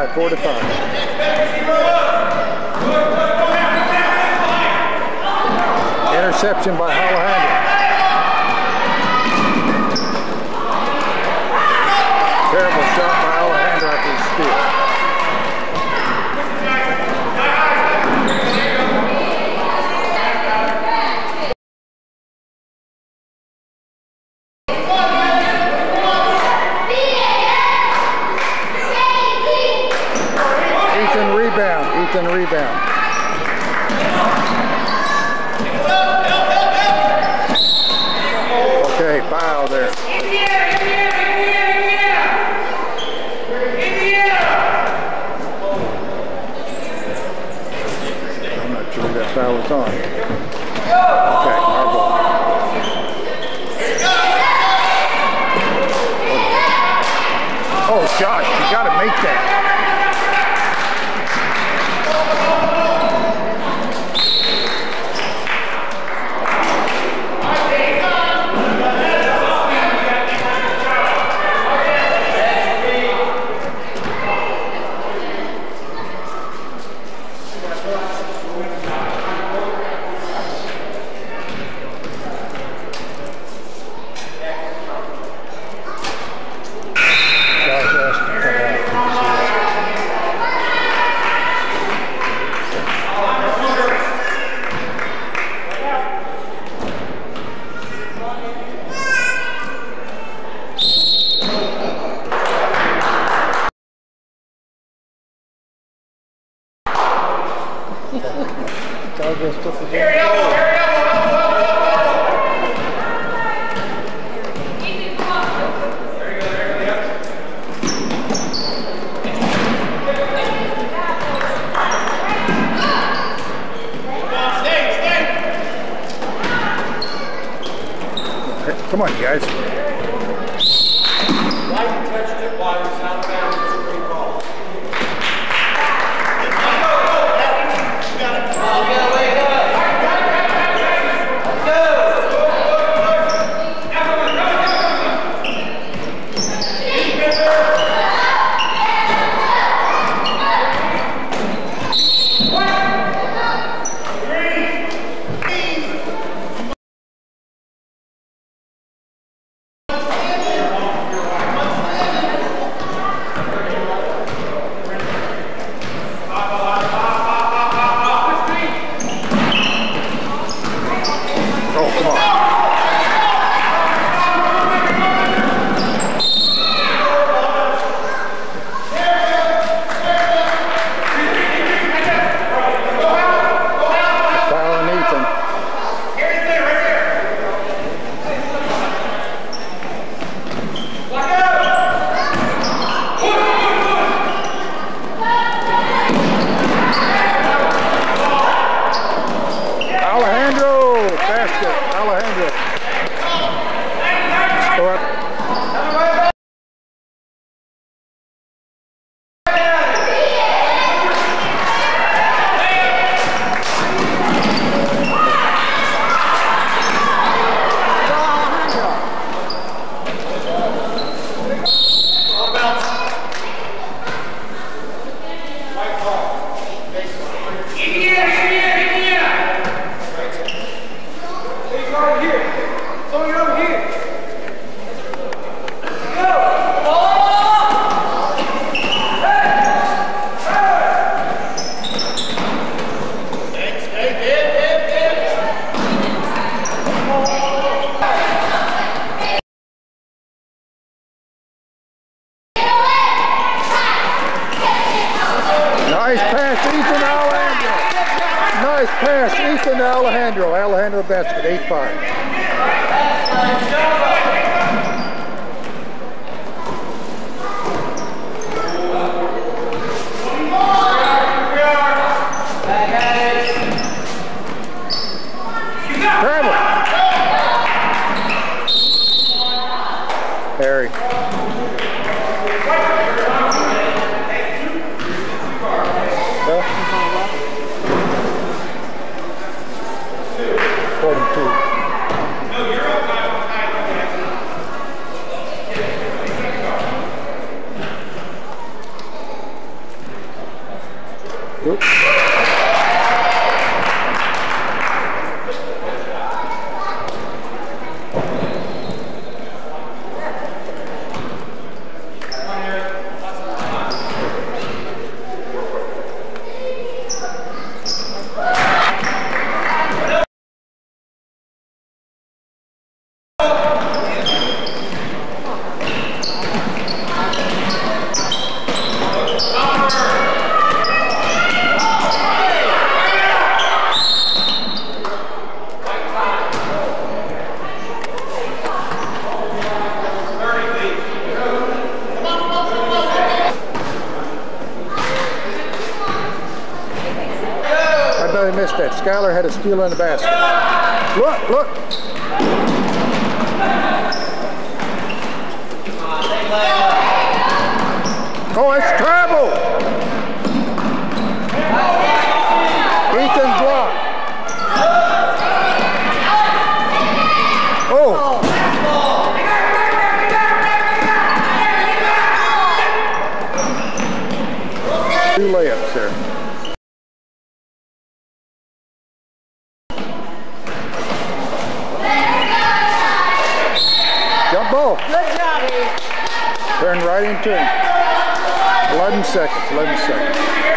5, 4-5. Interception by Alejandro. Terrible shot by Alejandro after the steal. Ethan rebound. Okay, foul there. I'm not sure that foul was on. Okay, our ball. Oh gosh, you gotta make that. Come on, guys. Why you touched it while it was out of bounds? It's a great ball. You got it. Oh, you gotta wake up. Let's go. Alejandro basket, 8-5. Travel. Harry. Huh? 42. Oops. I missed that. Skylar had a steal in the basket. Look, look. Oh, it's travel. Ethan block. Oh. Two layups there. Jump ball. Good job, Heath. Turn right into him. 11 seconds, 11 seconds.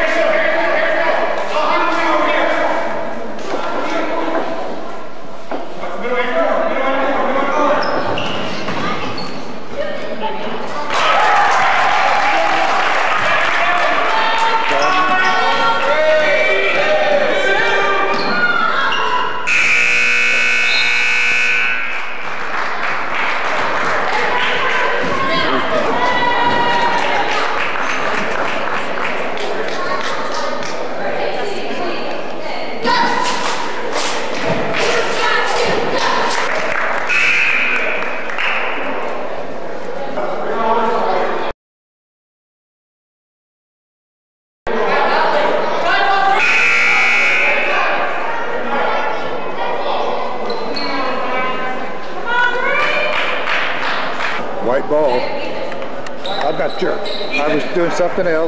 White ball. I'm not sure. I was doing something else.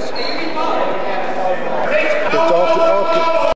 It's off.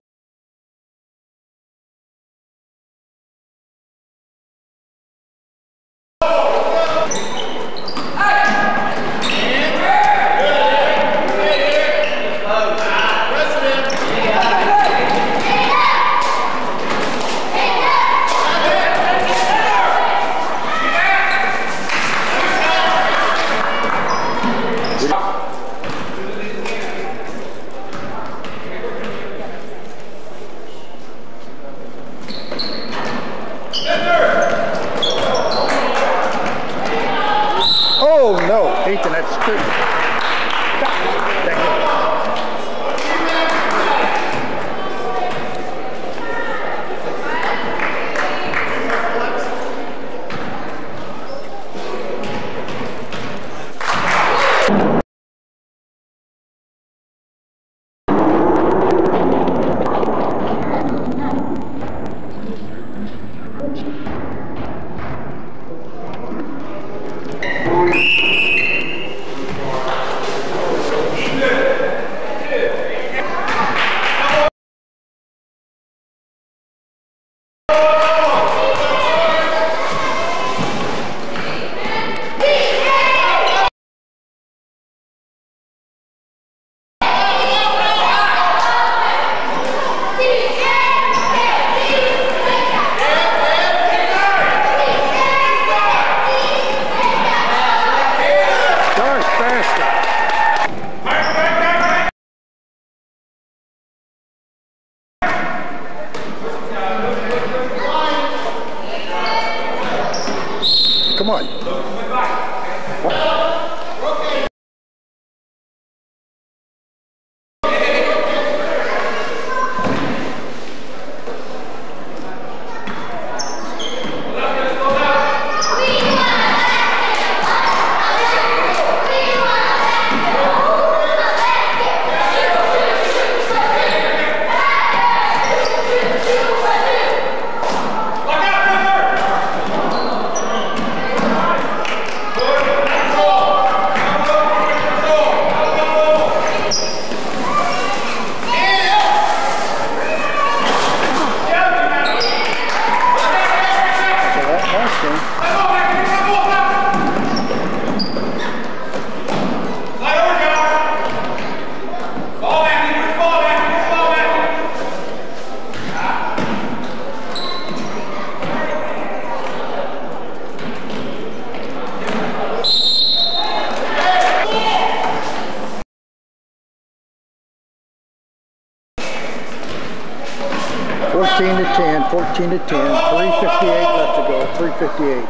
14 to 10, 14 to 10, 3:58 left to go, 3:58.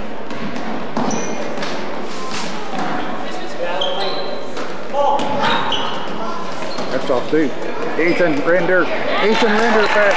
That's off too. Ethan Render pass.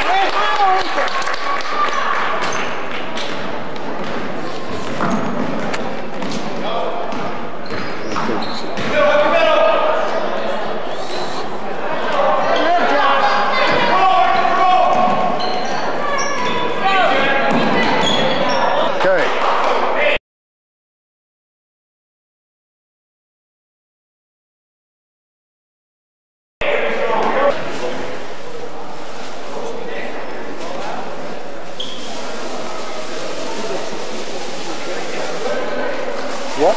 What?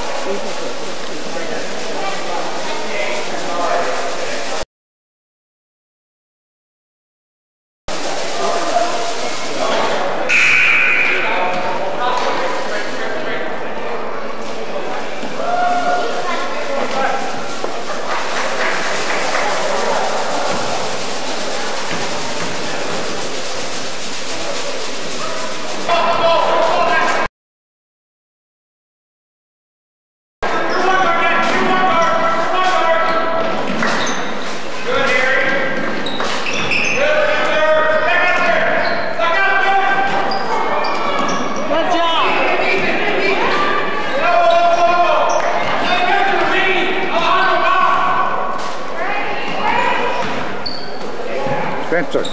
Spencer.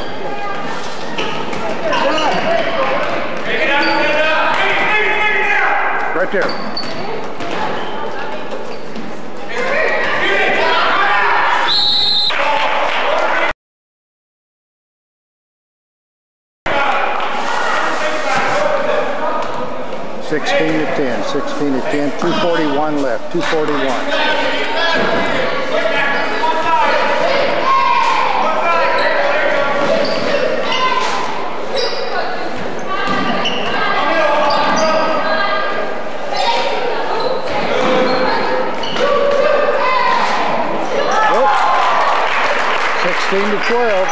Right there. Sixteen to 10, 16 to 10, 2:41 left, 2:41. To 12.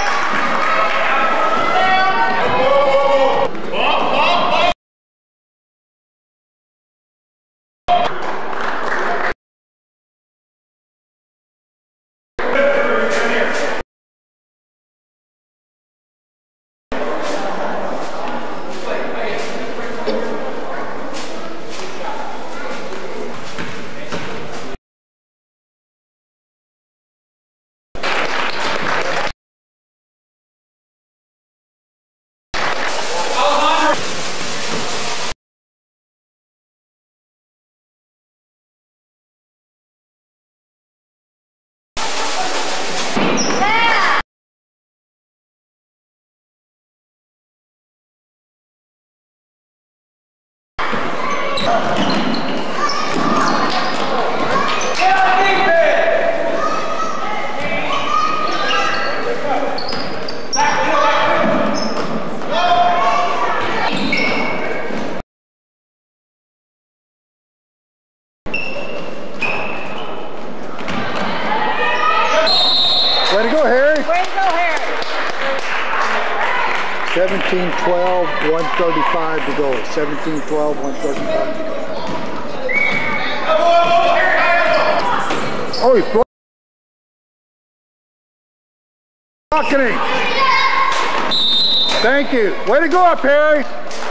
Way to go, Harry. Way to go, Harry. 17-12, 1:35 to go. 17-12, 1:35 to go. Oh, he's blocking him. Thank you. Way to go up, Harry.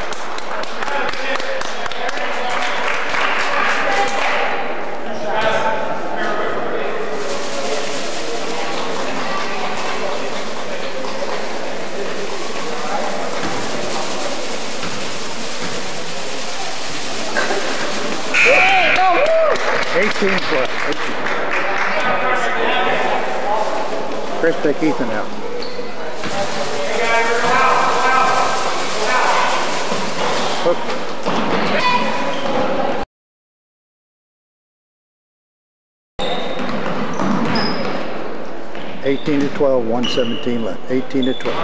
Chris, take Ethan out. Hook. 18 to 12, 1:17 left. 18 to 12.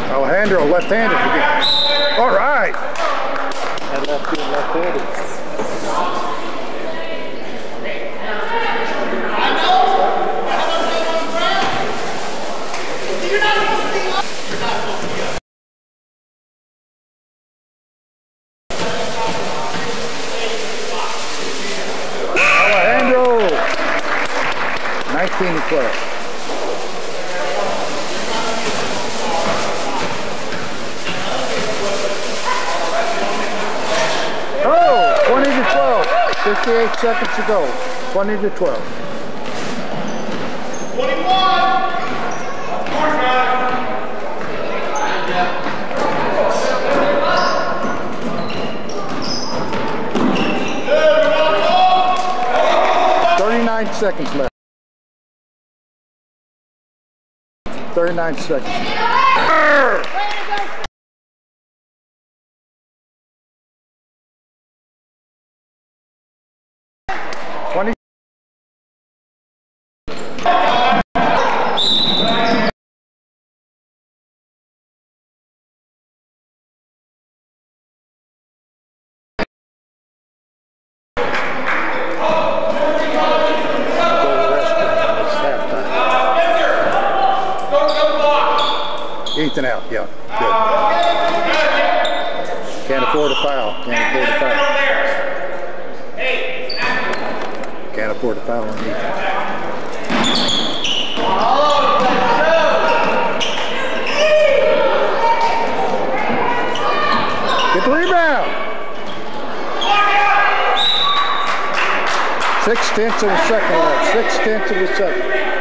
Alejandro, left-handed again. All right. And lefty and left-handed. Alejandro, 19-12. Oh, 20-12. 58 seconds to go. 20-12. 39 seconds left. 39 seconds. 20. Ethan out, yeah, good. Can't afford a foul, can't afford a foul. Can't afford a foul on Ethan. Get the rebound. 6/10 of a second left, 6/10 of a second.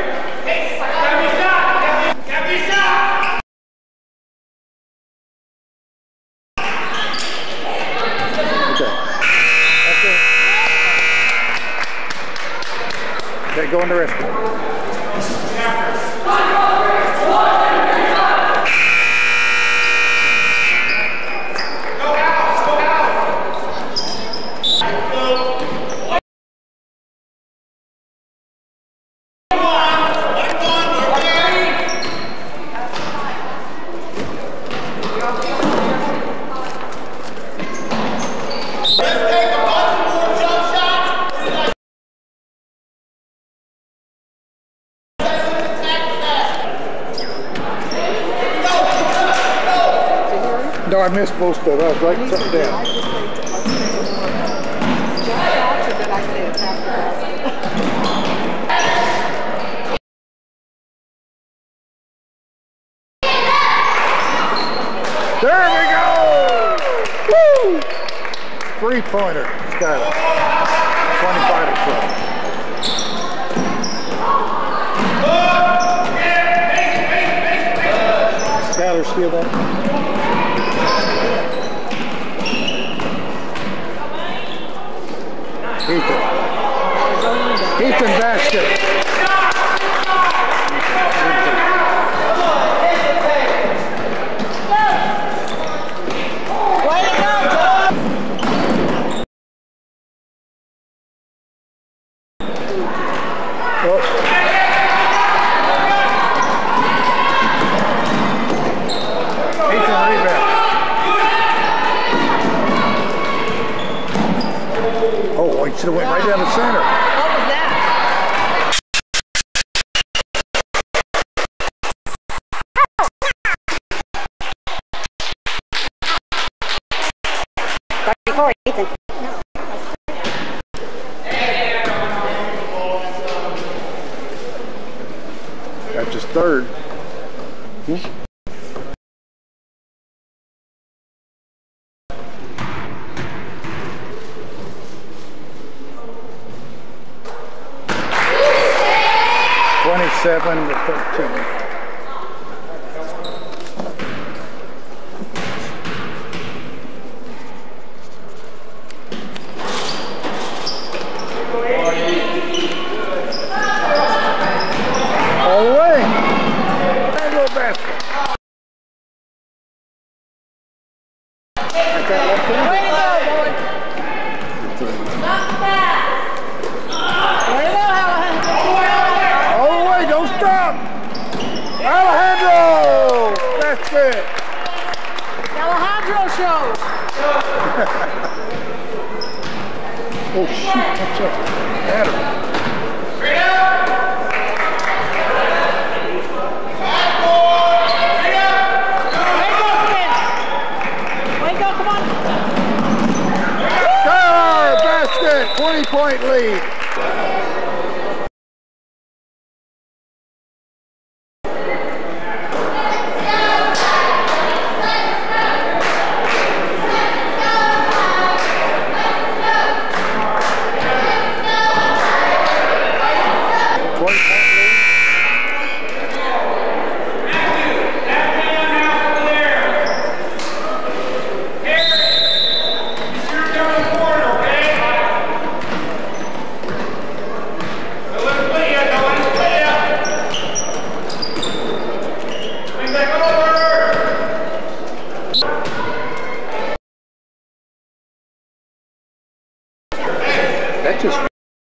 Okay, go in the restroom. No, I missed most of it. I was writing something down. There we go! Woo! Three-pointer. Skylar. 25-12. Skylar, steal that. Ethan basket. Way to go, Ethan rebound. Oh, he should have went right down the center. What was that? Before Ethan. That's his third. Hmm? Seven to 13. All the way. And little basket. That's that left hand. Way to go, boy. Not bad. Way to go, Helen. All the way, don't stop. basket. Alejandro show. Oh shoot, what's up? Battery. Come on. Sure, basket, 20-point lead. That just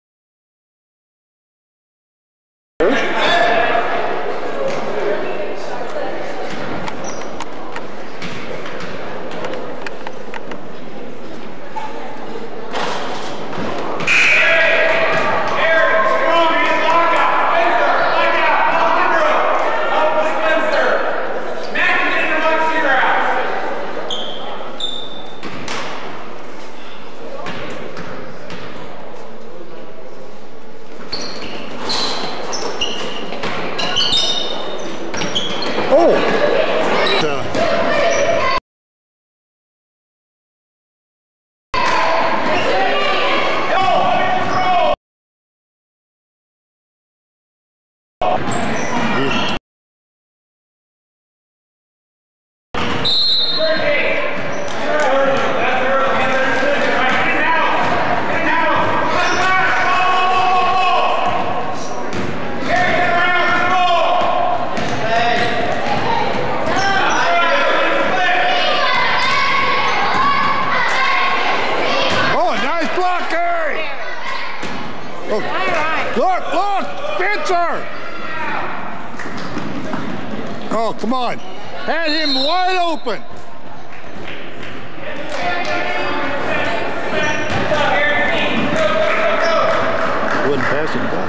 oh, come on. Had him wide open. Wouldn't pass him back.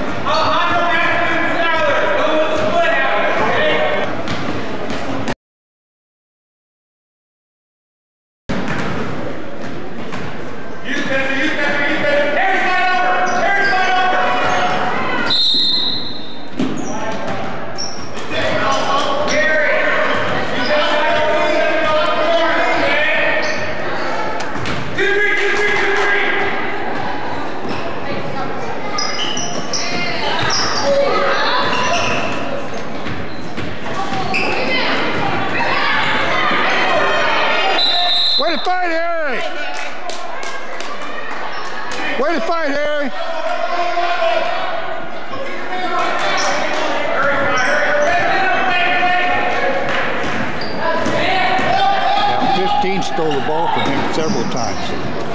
Way to fight, Harry! Way to fight, Harry! Now 15 stole the ball from him several times.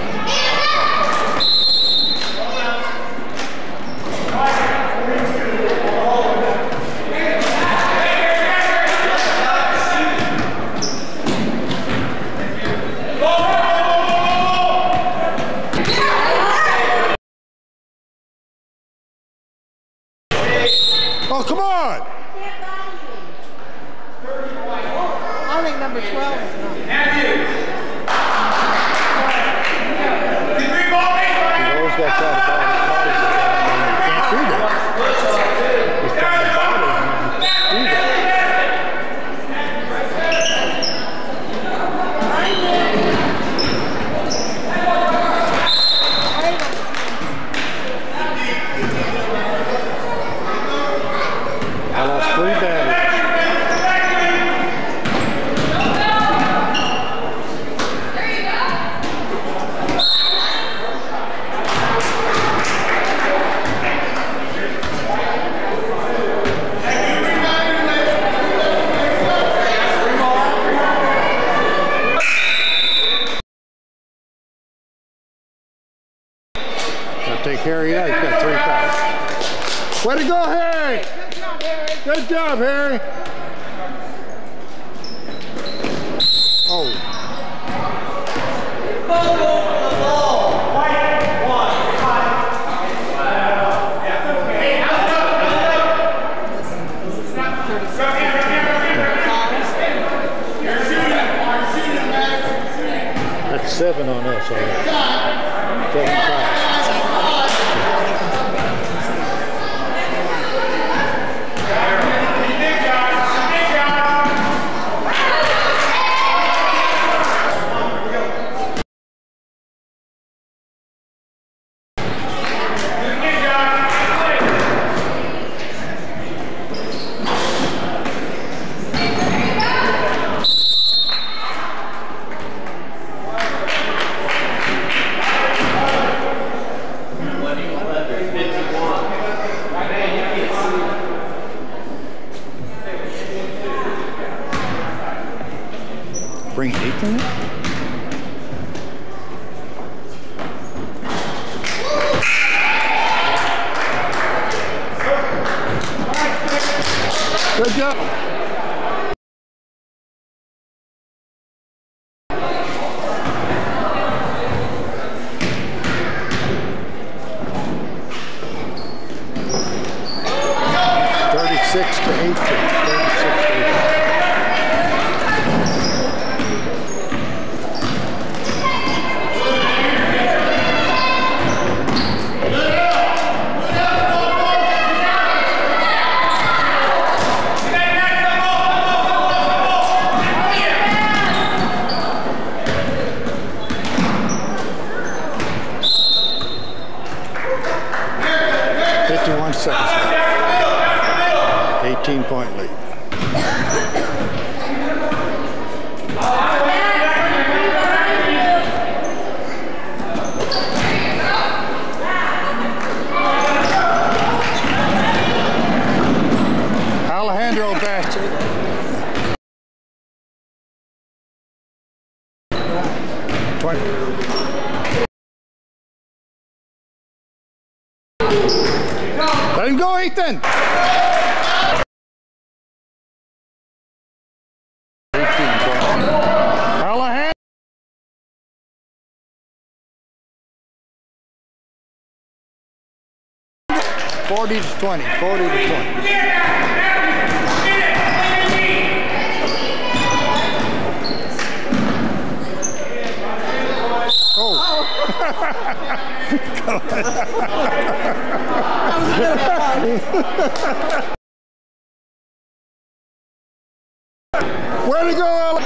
Oh, come on! I think number 12 is not. He's always got to try to ball his body. You can't do that. He's trying to ball him. Do that. I lost 3 batters. 7 on us already. 7-5. Bring Ethan in? Good job. To 18. 36 to 18. Seconds left. 18-point lead. Alejandro Bassett. Let him go, Ethan! 18 points. Alejandro! $40 to 20. Oh! Way to go, Alex!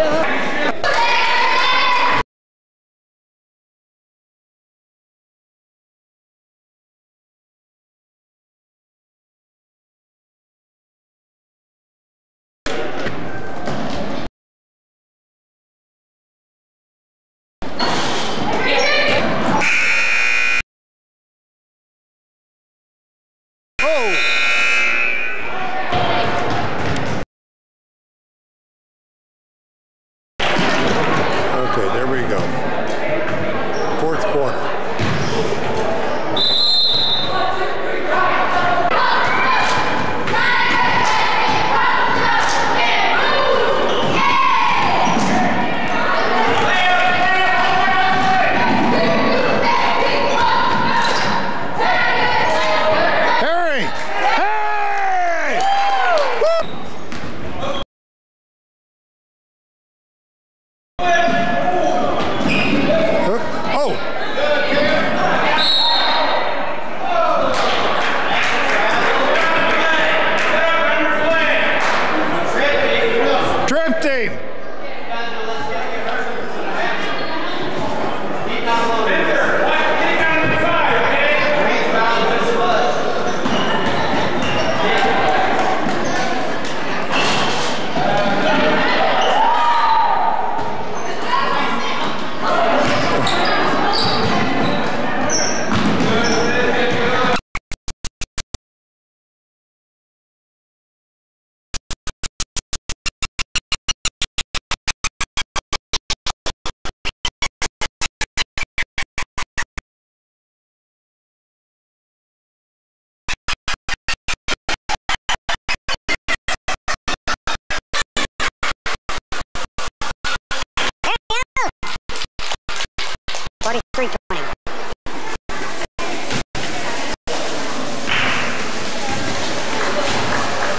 Okay, there we go. Fourth quarter.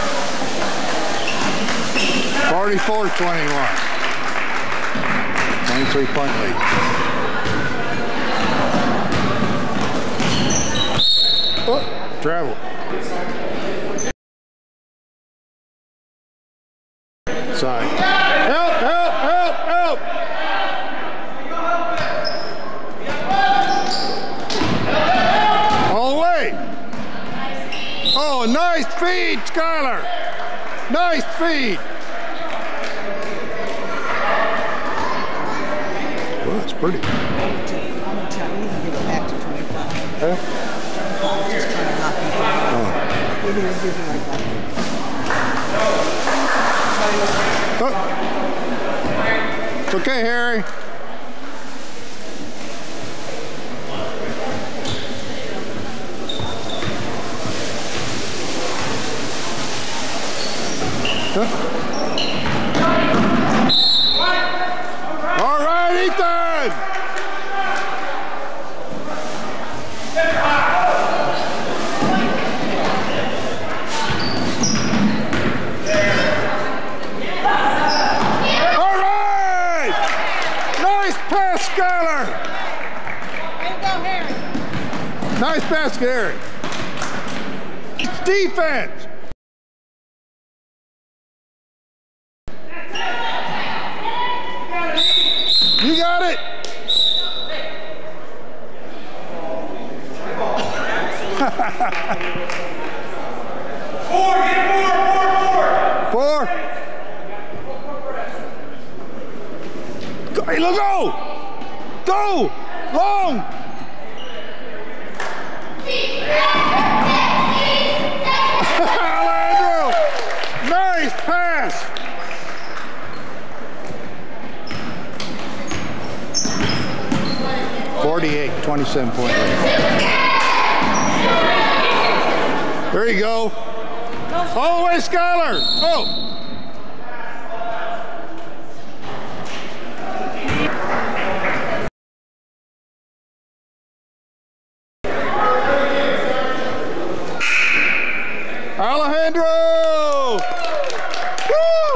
$44-21. 23-point lead. Oh, travel. Side. Help, help, help, help! All the way. Oh, nice feed, Skylar. Nice feed. Well, that's pretty. I'm gonna try to even get it back to 25. Huh? Just trying to knock me down. Maybe we'll give you like that. Oh. It's okay, Harry. Huh? All right, Ethan. Skylar! Way to go, Harry. Nice basket, Harry. It's defense. You got it. Four. Hey, let's go! Go! Long! Alejandro! Nice pass! .48, 27-point lead. There you go. All the way, Skylar! Oh! Alejandro! Woo!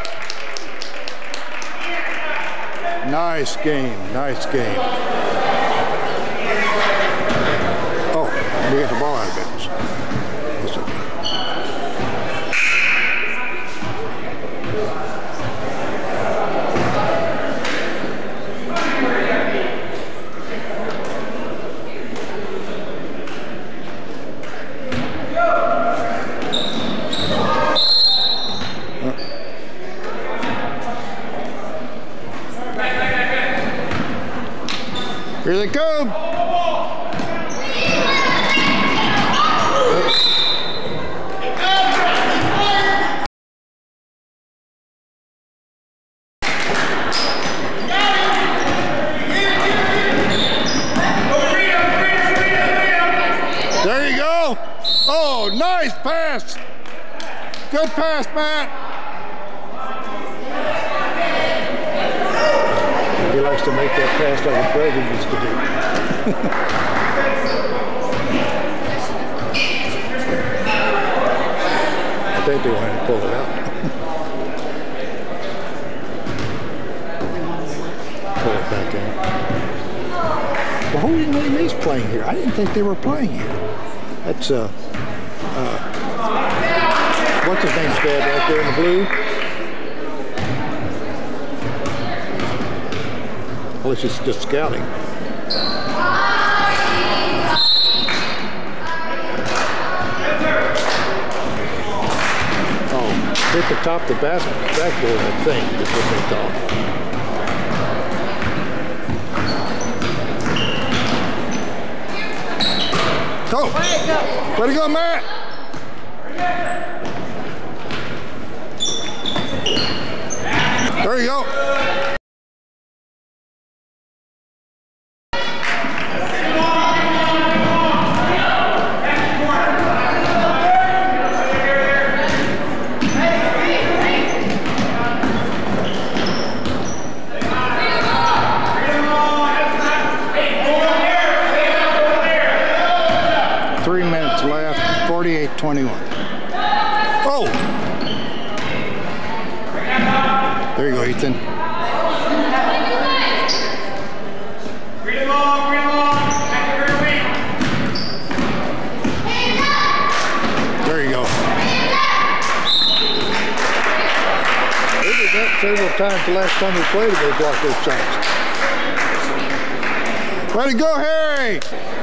Nice game, nice game. Oh, we got the ball out of business. That's okay. Here they come. There you go. Oh, nice pass. Good pass, Matt. He likes to make that pass like his brother used to do. I think they wanted to pull it out. Pull it back in. Well, Holy Name's playing here. I didn't think they were playing here. That's, what's his name's dad right there in the blue? Well, it's just scouting. Oh, hit the top of the backboard, I think, is what they thought. Oh, way to go, Matt! There you go. Left, 48-21. Oh! There you go, Ethan. that several times the last time we played against block those shots. Way to go, Harry!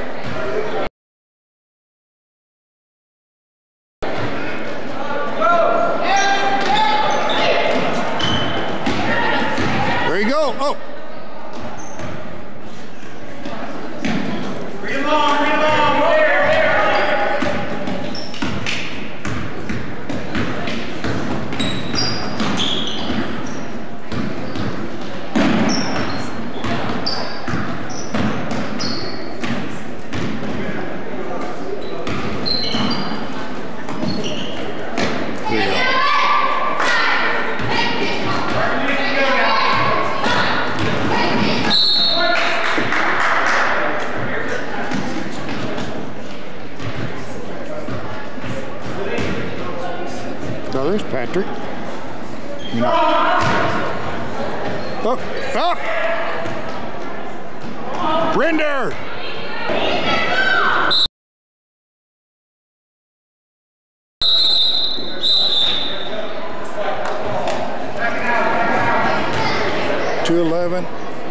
There you go. Oh. Read along, read along. Oh, there's Patrick. You know. Oh, oh! Brinder! $2.11,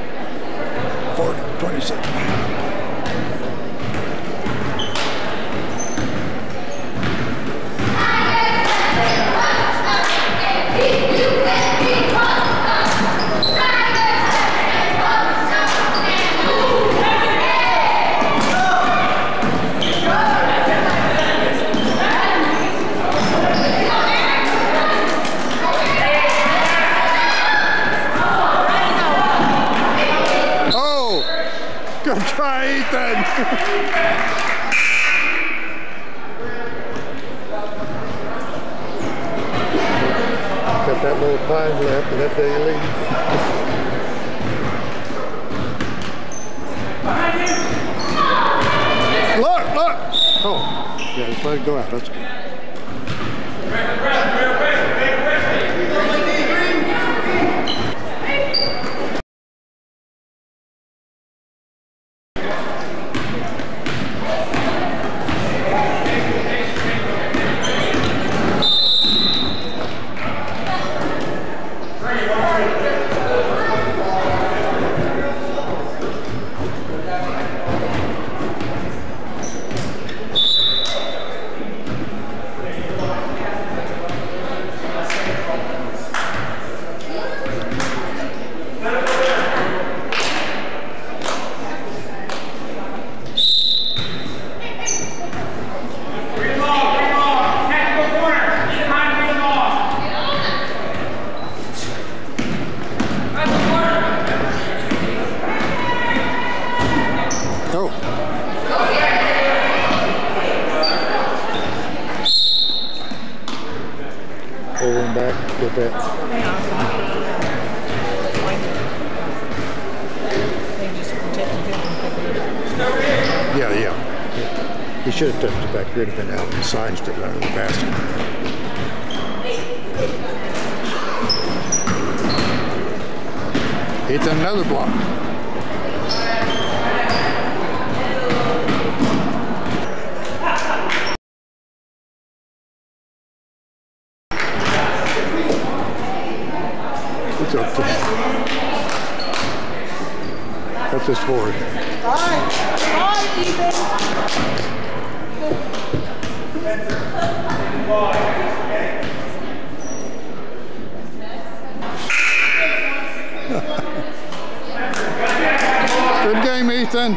27. Good try, Ethan. Got that little time left, and that day lead. Look, look. Oh, yeah, just let it go out. That's good. Over and back, get that. They just protected him from picking it up. Yeah, yeah. He should have touched it back here. It'd have been out of the side instead of under the basket. It's another block. That's his forward. Bye, Ethan. Good game, Ethan.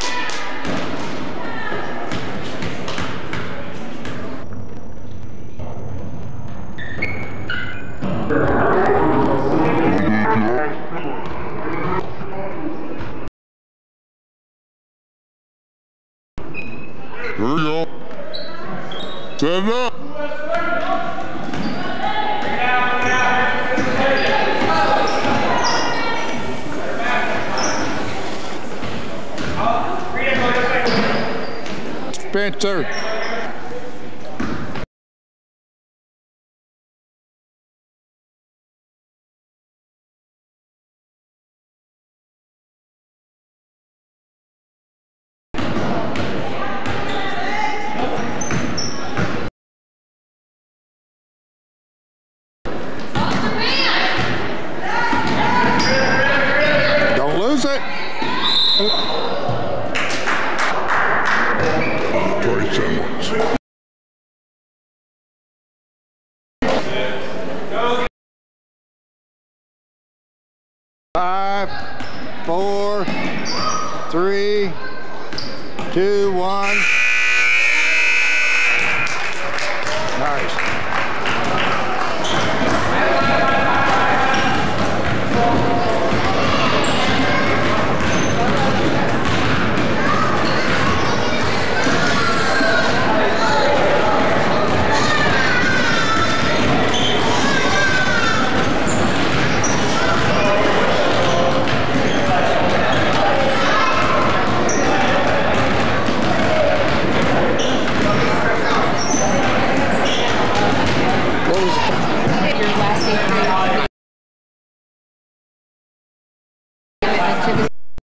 There you go. Set it up. Spencer.